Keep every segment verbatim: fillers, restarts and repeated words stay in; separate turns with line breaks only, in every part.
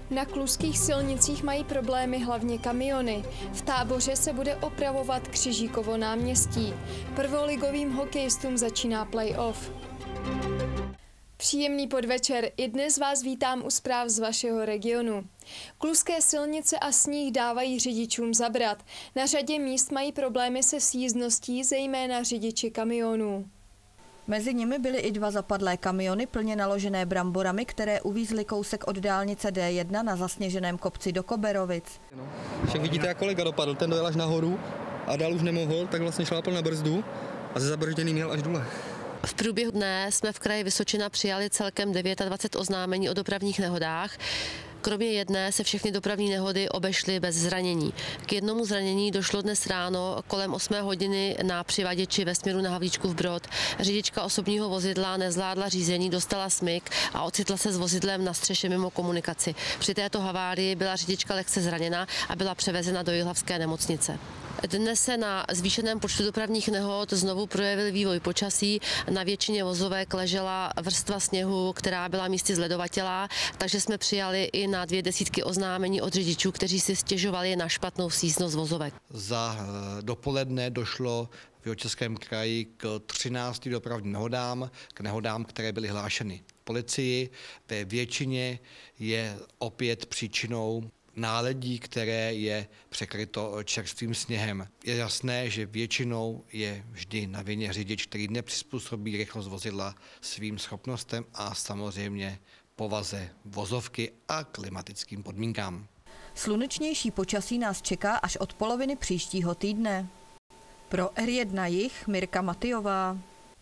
Na kluských silnicích mají problémy hlavně kamiony. V Táboře se bude opravovat Křižíkovo náměstí. Prvoligovým hokejistům začíná play-off. Příjemný podvečer, i dnes vás vítám u zpráv z vašeho regionu. Kluské silnice a sníh dávají řidičům zabrat. Na řadě míst mají problémy se sjízdností, zejména řidiči kamionů.
Mezi nimi byly i dva zapadlé kamiony plně naložené bramborami, které uvízly kousek od dálnice D jedna na zasněženém kopci do Koberovic.
Však vidíte, jak kolega dopadl, ten dojel až nahoru a dál už nemohl, tak vlastně šlápl na brzdu a ze zabržděný měl až dole.
V průběhu dne jsme v kraji Vysočina přijali celkem dvacet devět oznámení o dopravních nehodách. Kromě jedné se všechny dopravní nehody obešly bez zranění. K jednomu zranění došlo dnes ráno kolem osmé hodiny na přivaděči ve směru na Havlíčkův Brod. Řidička osobního vozidla nezvládla řízení, dostala smyk a ocitla se s vozidlem na střeše mimo komunikaci. Při této havárii byla řidička lehce zraněna a byla převezena do jihlavské nemocnice. Dnes se na zvýšeném počtu dopravních nehod znovu projevil vývoj počasí. Na většině vozovek ležela vrstva sněhu, která byla místy zledovatělá, takže jsme přijali i na dvě desítky oznámení od řidičů, kteří si stěžovali na špatnou sjízdnost vozovek.
Za dopoledne došlo v Jihočeském kraji k třinácti dopravním nehodám, k nehodám, které byly hlášeny policii. Ve většině je opět příčinou náledí, které je překryto čerstvým sněhem. Je jasné, že většinou je vždy na vině řidič, který nepřizpůsobí rychlost vozidla svým schopnostem a samozřejmě povaze vozovky a klimatickým podmínkám.
Slunečnější počasí nás čeká až od poloviny příštího týdne. Pro R jedna Jih Mirka Matyjová.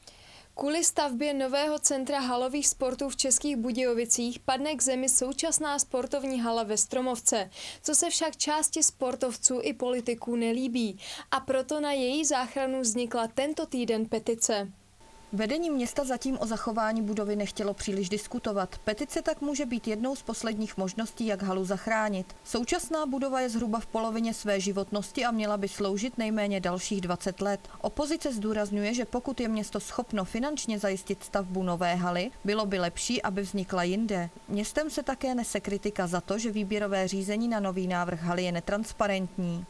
Kvůli stavbě nového centra halových sportů v Českých Budějovicích padne k zemi současná sportovní hala ve Stromovce, co se však části sportovců i politiků nelíbí. A proto na její záchranu vznikla tento týden petice.
Vedení města zatím o zachování budovy nechtělo příliš diskutovat. Petice tak může být jednou z posledních možností, jak halu zachránit. Současná budova je zhruba v polovině své životnosti a měla by sloužit nejméně dalších dvacet let. Opozice zdůrazňuje, že pokud je město schopno finančně zajistit stavbu nové haly, bylo by lepší, aby vznikla jinde. Městem se také nese kritika za to, že výběrové řízení na nový návrh haly je netransparentní.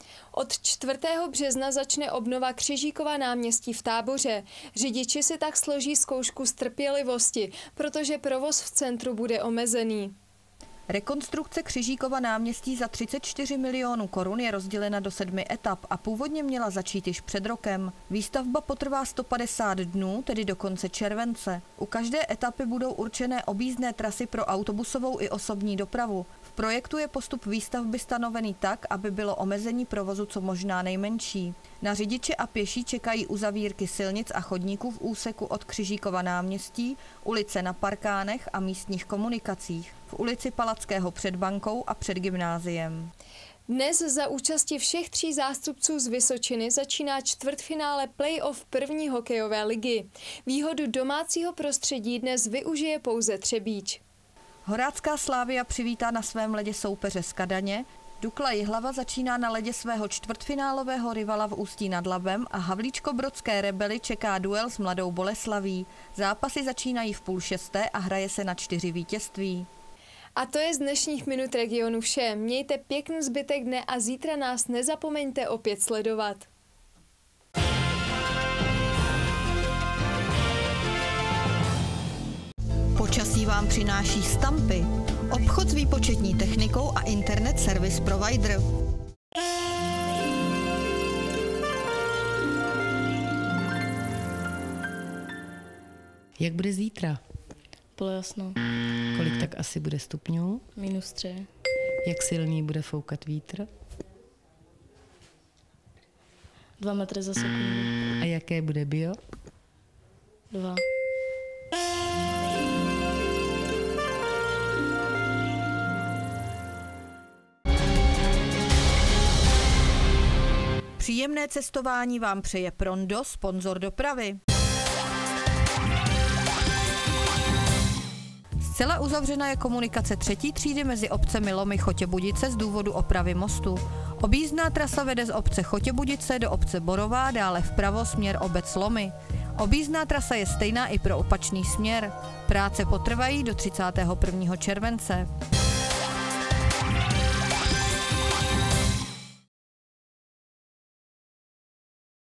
Od čtvrtého března začne obnova Křižíkova náměstí v Táboře. Řidiči si tak složí zkoušku z trpělivosti, protože provoz v centru bude omezený.
Rekonstrukce Křižíkova náměstí za třicet čtyři milionů korun je rozdělena do sedmi etap a původně měla začít již před rokem. Výstavba potrvá sto padesát dnů, tedy do konce července. U každé etapy budou určené objízdné trasy pro autobusovou i osobní dopravu. V projektu je postup výstavby stanovený tak, aby bylo omezení provozu co možná nejmenší. Na řidiče a pěší čekají uzavírky silnic a chodníků v úseku od Křižíkova náměstí, ulice na Parkánech a místních komunikacích, v ulici Palackého před bankou a před gymnáziem.
Dnes za účasti všech tří zástupců z Vysočiny začíná čtvrtfinále play-off první hokejové ligy. Výhodu domácího prostředí dnes využije pouze Třebíč.
Horácká Slavia přivítá na svém ledě soupeře z Kadaně, Dukla Jihlava začíná na ledě svého čtvrtfinálového rivala v Ústí nad Labem a Havlíčkobrodské Rebely čeká duel s Mladou Boleslaví. Zápasy začínají v půl šesté a hraje se na čtyři vítězství.
A to je z dnešních minut regionu vše. Mějte pěkný zbytek dne a zítra nás nezapomeňte opět sledovat.
Počasí vám přináší Stampy, obchod s výpočetní technikou a internet service provider.
Jak bude zítra?
Polojasno.
Kolik tak asi bude stupňů?
Minus tři.
Jak silný bude foukat vítr?
Dva metry za sekundu.
A jaké bude bio?
Dva.
Příjemné cestování vám přeje Prondo, sponzor dopravy. Zcela uzavřena je komunikace třetí třídy mezi obcemi Lomy Chotěbudice z důvodu opravy mostu. Objízdná trasa vede z obce Chotěbudice do obce Borová, dále vpravo směr obec Lomy. Objízdná trasa je stejná i pro opačný směr. Práce potrvají do třicátého prvního července.